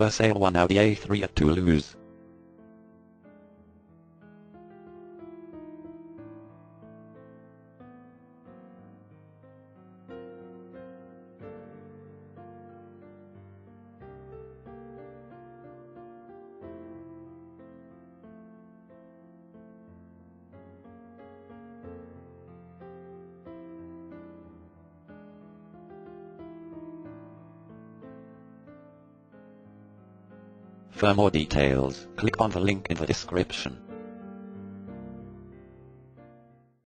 For sale one Audi A3 at Toulouse. For more details, click on the link in the description.